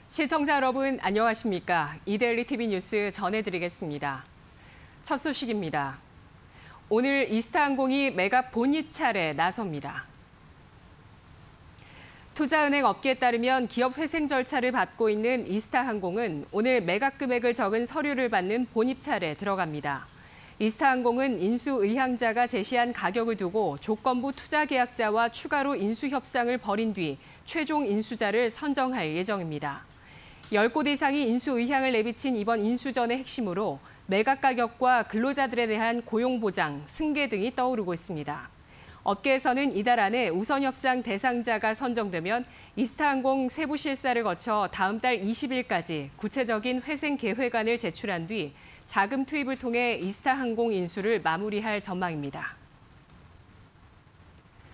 시청자 여러분 안녕하십니까? 이데일리 TV 뉴스 전해드리겠습니다. 첫 소식입니다. 오늘 이스타항공이 매각 본입찰에 나섭니다. 투자은행 업계에 따르면 기업 회생 절차를 밟고 있는 이스타항공은 오늘 매각 금액을 적은 서류를 받는 본입찰에 들어갑니다. 이스타항공은 인수 의향자가 제시한 가격을 두고 조건부 투자계약자와 추가로 인수 협상을 벌인 뒤 최종 인수자를 선정할 예정입니다. 10곳 이상이 인수 의향을 내비친 이번 인수전의 핵심으로 매각 가격과 근로자들에 대한 고용 보장, 승계 등이 떠오르고 있습니다. 업계에서는 이달 안에 우선 협상 대상자가 선정되면 이스타항공 세부 실사를 거쳐 다음 달 20일까지 구체적인 회생 계획안을 제출한 뒤 자금 투입을 통해 이스타항공 인수를 마무리할 전망입니다.